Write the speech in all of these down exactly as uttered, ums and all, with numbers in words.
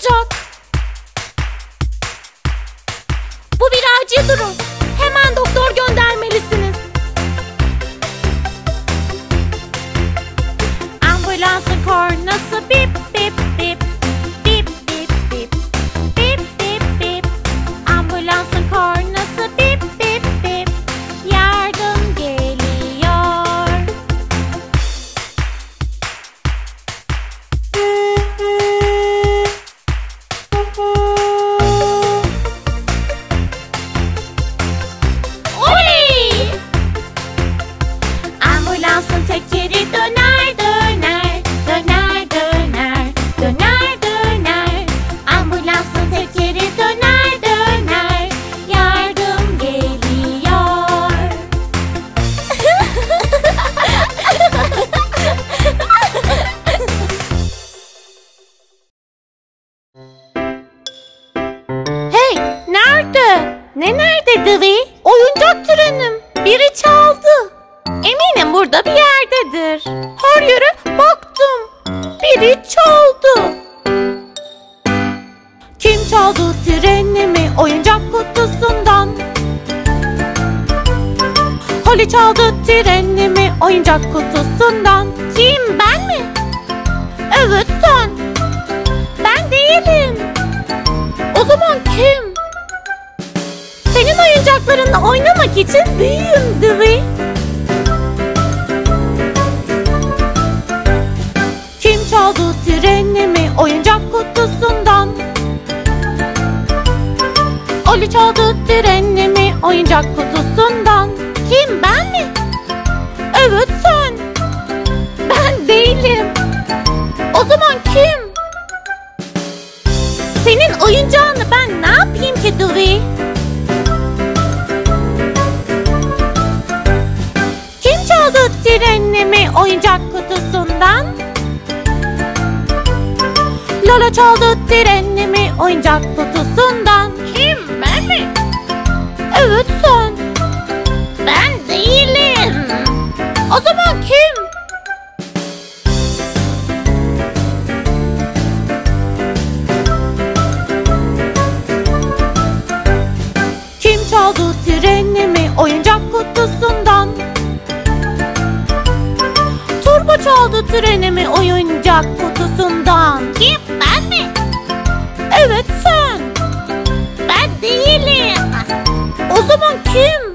olacak? Bu bir acil durum. Hemen doktor göndermelisiniz. Ambulansın kornası bip bip bip. Bip bip bip. Bip bip bip. Ambulansın kornası bip bip bip. Yardım geliyor. Oley! Ambulansın tekeri döner döner. Döner döner. Döner döner. Ambulansın tekeri döner döner. Yardım geliyor. Hey, nerede? Ne nerede Dewey? Oyuncak trenim. Biri çaldı. Eminim burada bir yerdedir. Her yere baktım. Biri çaldı. Kim çaldı trenimi oyuncak kutusundan? Holly çaldı trenimi oyuncak kutusundan. Kim, ben mi? Evet, sen. Ben değilim. O zaman kim? Senin oyuncaklarınla oynamak için büyüğüm Dewey. Kim çaldı trenimi oyuncak kutusundan? Oli çaldı trenimi oyuncak kutusundan. Kim, ben mi? Evet, sen. Ben değilim. O zaman kim? Senin oyuncağını ben ne yapayım ki Dewey? Kim çaldı trenimi oyuncak kutusundan? Lola çaldı trenimi oyuncak kutusundan. Kim, ben mi? Evet, sen. Ben değilim. O zaman kim? Kim çaldı trenimi oyuncak kutusundan? Turbo çaldı trenimi oyuncak kutusundan. Kim, ben mi? Evet, sen. Ben değilim. O zaman kim?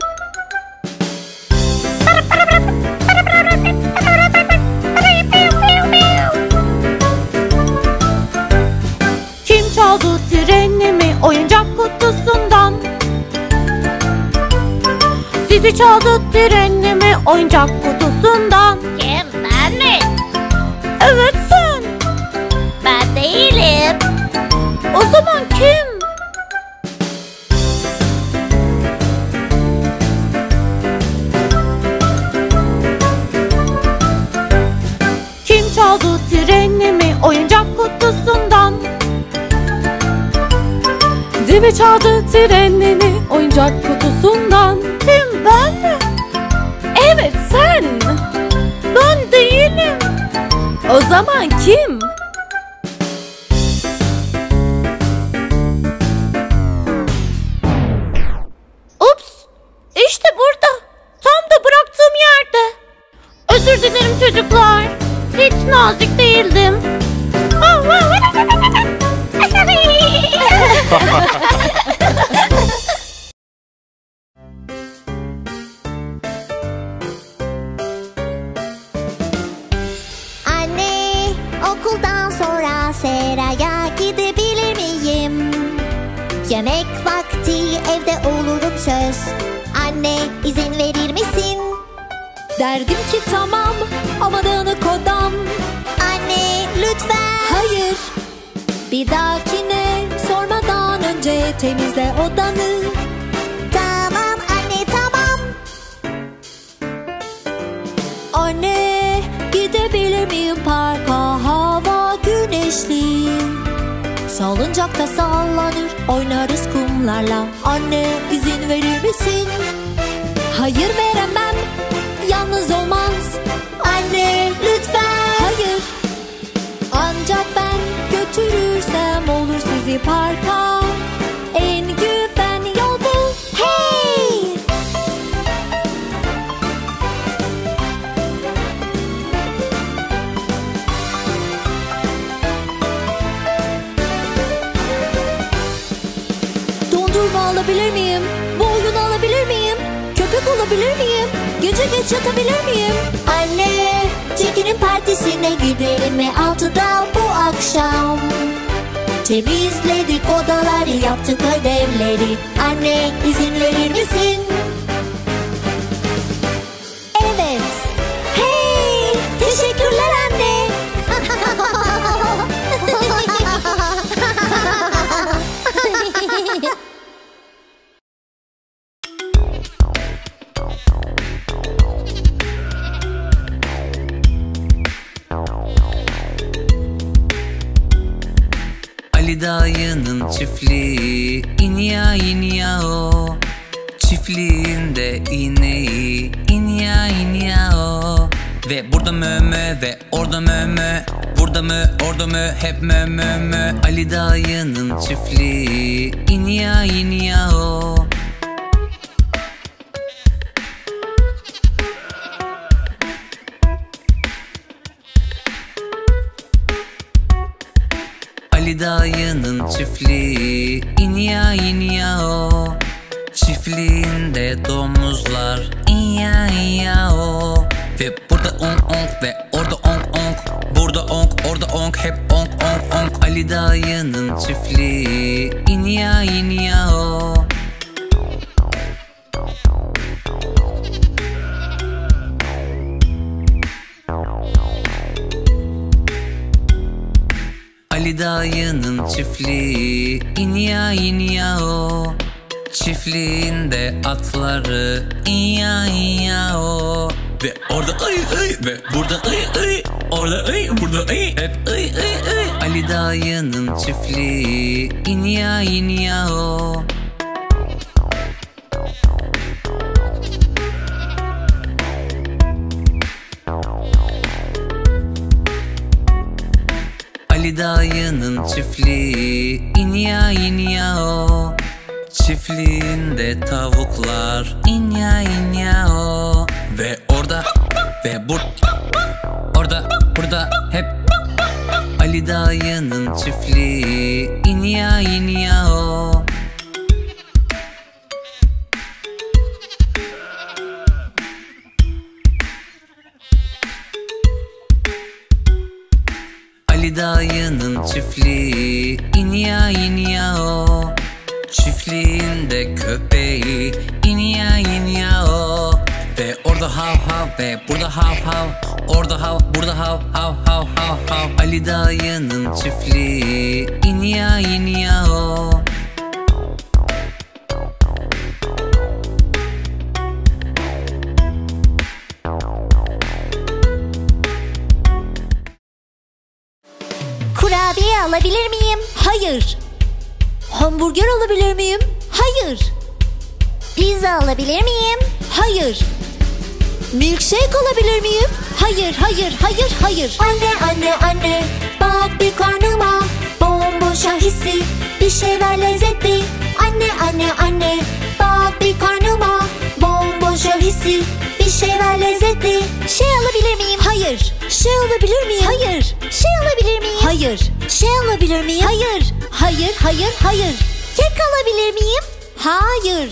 Kim çaldı trenimi oyuncak kutusundan? Sizi çaldı trenimi oyuncak kutusundan. Kim, ben mi? Evet, sen. Ben değilim. O zaman kim? Kim çaldı trenimi oyuncak kutusundan? Dewey çaldı trenini oyuncak kutusundan. Kim, ben mi? Evet, sen. Ben değilim. O zaman kim? Ups! İşte burada. Tam da bıraktığım yerde. Özür dilerim çocuklar. Hiç nazik değildim. Anne, okuldan sonra seraya gidebilir miyim? Yemek vakti evde olurum söz. Anne, izin verir misin? Derdim ki tamam ama dağınık odam. Anne, lütfen. Hayır, bir dahakine sormadan önce temizle odanı. Tamam anne, tamam. Anne, gidebilir miyim parka? Hava güneşli. Salıncakta sallanır, oynarız kumlarla. Anne, izin verir misin? Hayır, veremem, yalnız olmaz. Anne, lütfen. Hayır, ancak ben götürürsem olur bizi parka. En güvenli yol bu. Hey! Dondurma alabilir miyim? Bu oyunu alabilir miyim? Köpek olabilir miyim? Gece geç yatabilir miyim? Anne, Jackie'nin partisine gidelim mi altıda bu akşam? Temizledik odaları, yaptık ödevleri. Anne, izin verir misin? Evet. Hey! Teşekkürler anne. Ali dayının çiftliği inya inya o. Çiftliğinde ineği inya inya o. Ve burada mö mö ve orada mö mö. Burada mö orada mö hep mö mö mö. Ali dayının çiftliği inya inya o. Ali dayının çiftliği inya inya o. Çiftliğinde domuzlar inya inya o. Ve burada onk onk ve orada onk onk. Burada onk orada onk hep onk onk onk. Ali dayının çiftliği inya inya o. Ali dayının çiftliği inya inya o. Çiftliğinde atları inya inya o. Ve orada ay ay ve burada ay ay. Orada ay burada ay hep ay ay ay. Ali dayının çiftliği inya inya o. Ali dayının çiftliği inya inya o. Çiftliğinde tavuklar inya inya o. Ve orada ve bur orada burada hep Ali dayının çiftliği inya inya o. Ali dayının çiftliği inya inya o. Çiftliğinde köpeği inya inya o. Ve orada hav hav ve burada hav hav. Orada hav burada hav hav hav hav hav. Ali dayının çiftliği inya inya o. Kurabiye alabilir miyim? Hayır. Hamburger alabilir miyim? Hayır. Pizza alabilir miyim? Hayır. Milkshake alabilir miyim? Hayır, hayır, hayır, hayır. Anne anne anne, bak bir karnıma. Bomboşa hissi, bir şey ver lezzetli. Anne anne anne, bak bir karnıma. Bomboşa hissi, bir şey ver lezzetli. Şey alabilir miyim? Hayır. Şey alabilir miyim? Hayır. Şey alabilir miyim? Hayır. Şey alabilir miyim? Hayır. Hayır, hayır, hayır. Kek alabilir miyim? Hayır.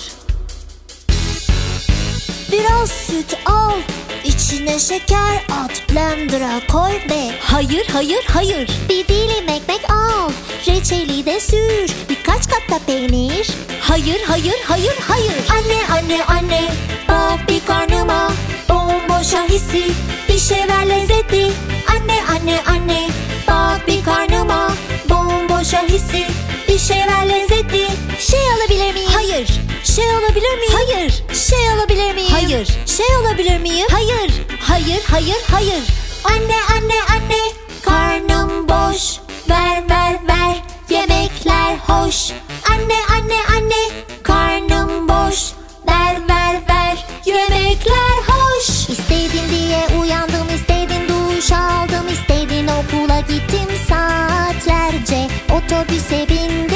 Biraz süt al, içine şeker at, blender'a koy ve Hayır, hayır, hayır. bir dilim ekmek al, reçeli de sür, birkaç kat da peynir. Hayır, hayır, hayır, hayır. Anne anne anne, bak bir karnıma. Bomboşa hissi, bir şey ver lezzetli. Anne anne anne, bak bir karnıma. Bomboşa hissi, bir şey ver lezzetli. Şey alabilir miyim? Hayır. Şey alabilir miyim? Hayır. Şey alabilir miyim? Hayır. Şey alabilir miyim? Hayır. Hayır, hayır, hayır. Anne anne anne, karnım boş. Ver ver ver, yemekler hoş. Anne anne anne, karnım boş. Ver ver ver, yemekler hoş. İstedin diye uyandım, istedin duş aldım, istedin okula gittim saatlerce. Otobüse bindim.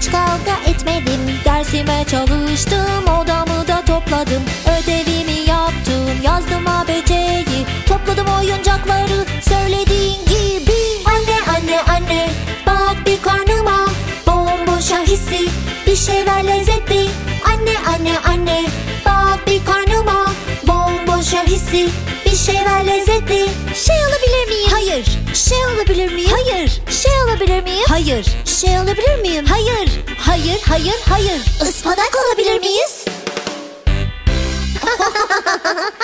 hiç kavga etmedim. Dersime çalıştım, odamı da topladım. Ödevimi yaptım, yazdım A B C'yi. Topladım oyuncakları söylediğin gibi. Anne anne anne, bak bir karnıma, bomboşa hissi, bir şey ver lezzetli. Anne anne anne, bak bir karnıma, bomboşa hissi, bir şey ver lezzetli. Şey alabilir miyim? Hayır. Şey alabilir miyim? Hayır. Şey alabilir miyim? Hayır. Şey alabilir miyim? Hayır. Hayır, hayır, hayır. Ispanak alabilir miyiz?